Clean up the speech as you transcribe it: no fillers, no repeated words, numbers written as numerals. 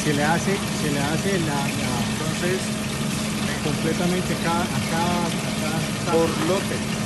se le hace Entonces, completamente a cada por lote.